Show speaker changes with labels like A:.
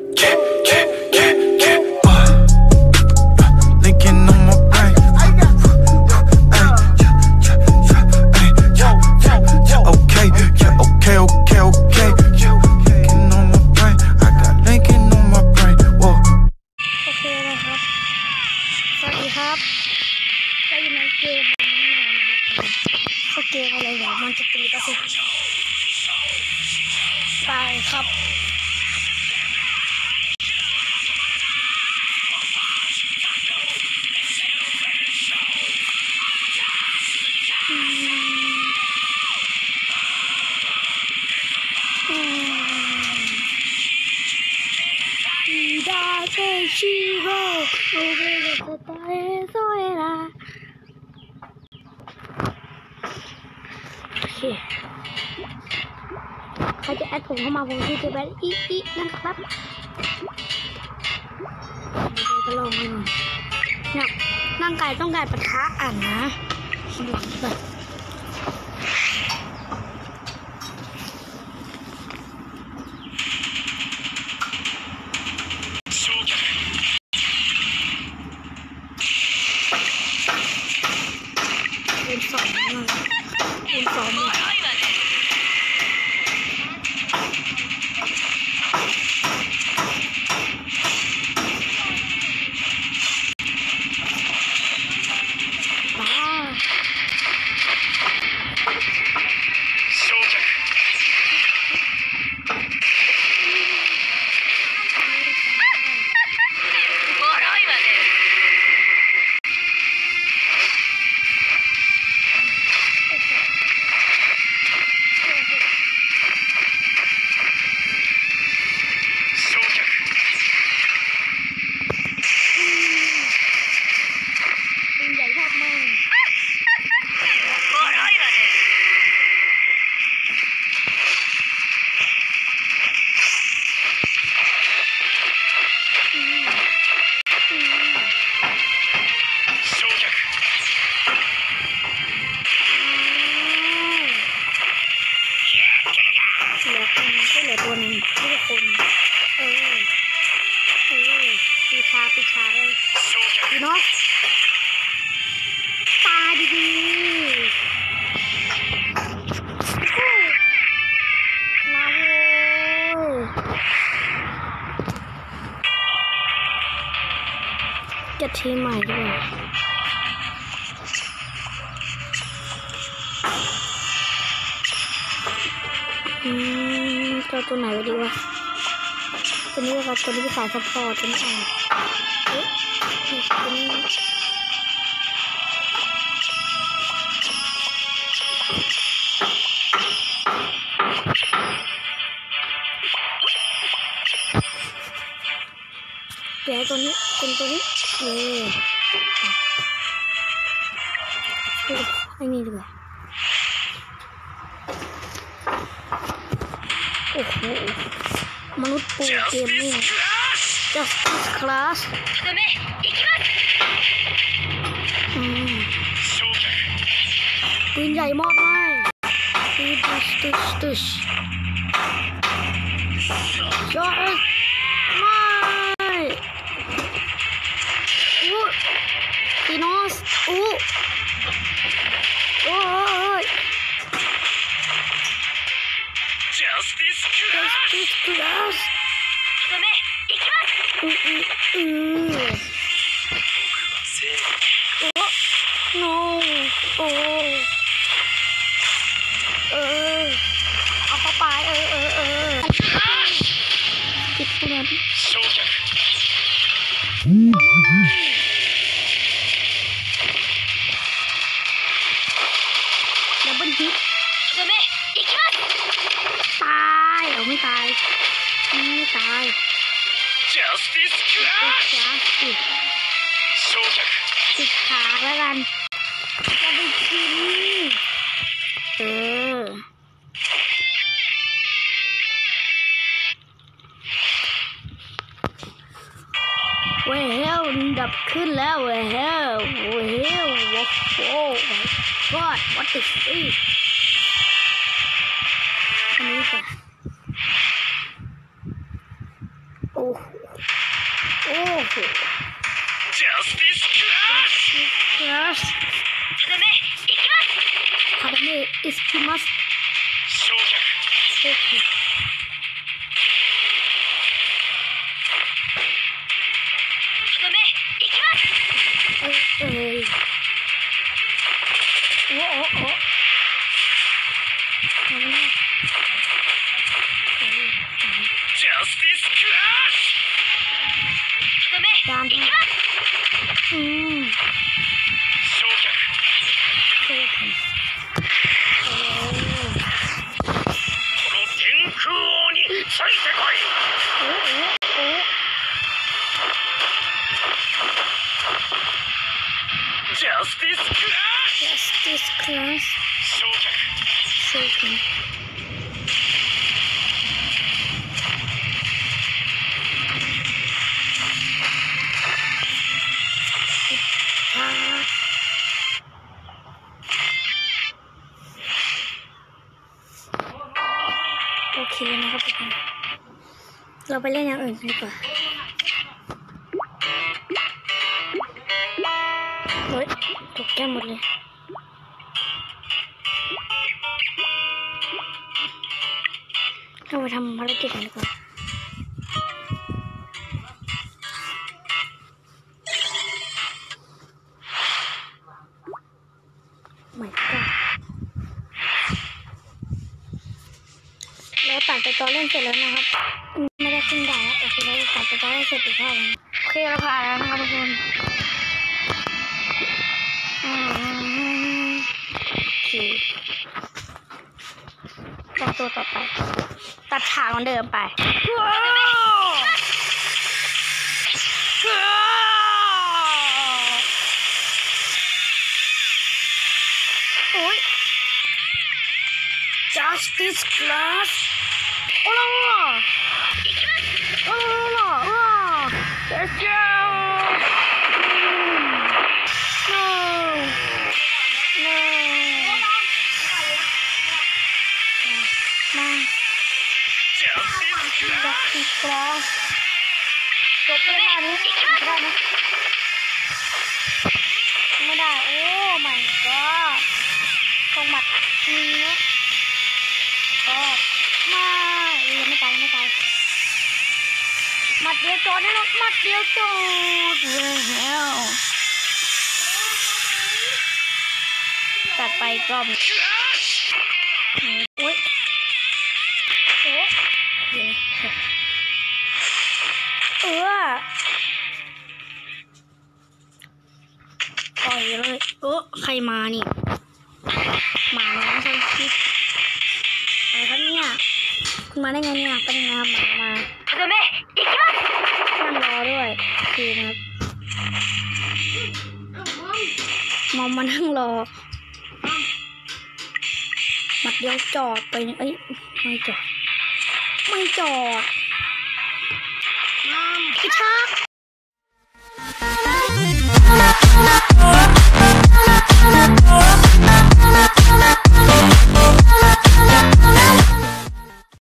A: เกมอะไรเนี่ยมันจะตีก็สิตายครับดาเซชิโร่โอเวโรสตาเอโซเอราใครจะแอดผมเข้ามาผมชื่อเจแบนอีนะครับก็ลองดูเนี่ยร่างกายต้องการปะทะอ่านนะดูแบบเป็นสองปิชาเลยเนาะตาดีมาเลยจะทีใหม่ด้วยตัวไหนดีวะตัวนี้เราตัวนี้เป็นสายซัพพอร์ตตัวนี้เดี๋ยวตัวนี้เป็นตัวนี้ไอ้นี่ดีกว่าโอ้โหมนุษย์ปูเกมมิ่งJustice Class ปืนใหญ่มากเลยตุชจอดไม่ตีนอสโอ้ยJustice Class no เอาเข้าไปติดเพื่อนดับเบิลฮิตตายเอาไม่ตายJusticeติดขาแล้วกันจะไปกินเว้ยดับขึ้นแล้วเว้ยwhat is this อันนี้ก่อนโอ้อ้โหโอ้โห
B: Justice Crush
A: ハダメイスキマス
B: 焼却
A: オーケーお危ない
B: Justice Crush
A: ダメ焼却そうか
B: この天空王についてこい Justice Crush
A: ジャスティスクラス
B: 焼却
A: そうかโอเคนะครับทุกคนเราไปเล่นอย่างอื่นกันดีกว่าเฮ้ยตกแก้มหมดเลยเราไปทำภารกิจกันดีกว่าไม่ก็เราตัดไปตอนเล่นเสร็จแล้วนะครับไม่ได้ขึ้นได้แล้วโอเคเราตัดไปตอนเล่นเสร็จอีกรอบนึงโอเคเราผ่านแล้วนะครับทุกคนโอเคตัวต่อไปตัดฉากเหมือนเดิมไปโอ้ย Justice Class โอ้โหโอ้โหLet's go No No มา Justice Class จบไม่ได้นี่ได้ไหมไม่ได้โอ้ my god ต้องหมัดนี้นะก็ไม่ตายหมัดเดียวจอดแน่นอนหมัดเดียวจอดแล้วตัดไปกรอบโอ้ยปล่อยเลยใครมานี่หมาน้องใช่คิดอะไรครับเนี่ยคุณมาได้ไงเนี่ยเป็นไงหมามานั่งรอด้วยคือนะครับมอมมานั่งรอหมัดเดียวจอดไปเอ้ยไม่จอดกระชาก